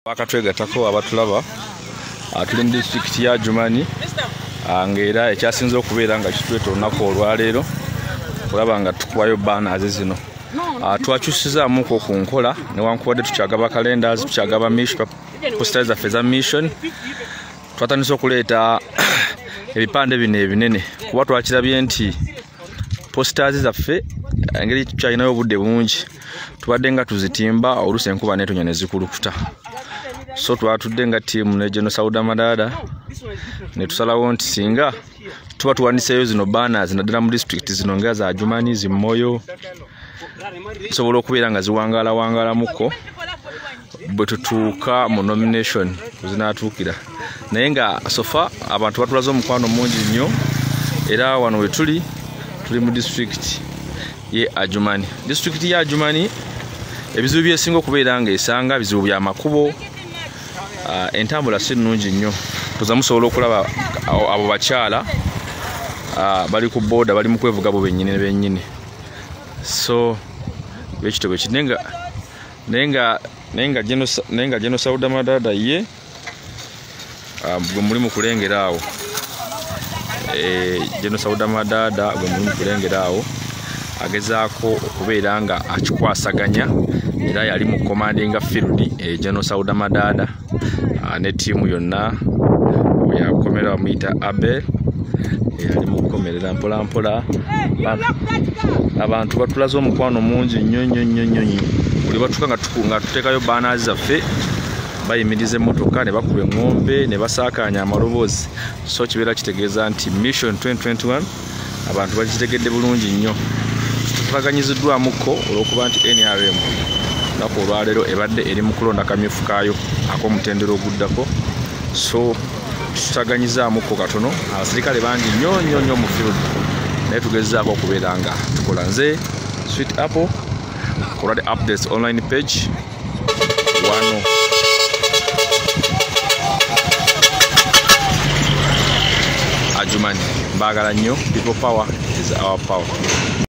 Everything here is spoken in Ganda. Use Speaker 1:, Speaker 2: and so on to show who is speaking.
Speaker 1: Bakatwegatako abatulaba tuli mu district ya Adjumani ng'era ekyasinze okubeera nga kitweta olunaku olwaleero olaba nga tukubayo banners zino. Twakyusizaamuko ku nkola newankubadde tukyagaba calendars, tukyagaba posters zaffe za mission. Twatandise okuleeta ebipande bino ebinene kuba twakirabye nti posters zaffe engeri tukyalinayo obudde bungi tubadde nga tuzitimba oluusi enkuba neetonya ne zikulukuta. So twatudde nga tiimu ne General Sauda Madada ne tusalawo nti singa tuba tuwandiseeyo zino banners naddala mu district zino nga za Adjumani, Moyo sobola okubeera nga ziwangaalawangaalamuko bwe tutuuka mu nomination zinaatuukira. Naye nga sofa abantu batulaze omukwano mungi nnyo era wano we tuli mu district ye Adjumani. District ya Adjumani ebizibu byesinga okubeera nga esanga bizibu bya makubo, entambula si nnungi nnyo. Tuza musobola okulaba abo bakyala bali ku boda bali mu kwevuga bo bennyini. So ekitabo kinenga nenga General Sauda Madada ye gwe muli mu kulengera awo. General Sauda Madada gwe muli mu kulengera awo agezaako okubeera nga akikwasaganya era yali mu commanding field General Sauda Madada ne tiimu yonna yakomera bamuyita Abel yali mu kukomerera mpolampola. Abantu batulaze omukwano mungi nnyo buli batuuka nga tuteekayo banners zaffe bayimiriza emmotoka ne bakuba eŋŋombe ne basaakaanya amaloboozi. So kibeera kitegeeza nti mission 2021 abantu bakitegedde bulungi nnyo. Tutaganyiziddwamuko olw'okuba nti NRM lunaku olwaleero ebadde eri mu kulonda kamyufu kaayo ak'omutendera oguddako. So tutaganyizaamuko katono, abasirikale bangi nnyo mu field naye tugezaako okubeera nga tukola. Nze Sweet Apple kola the updates online page wano Adjumani. Mbagala nnyo. People power is our power.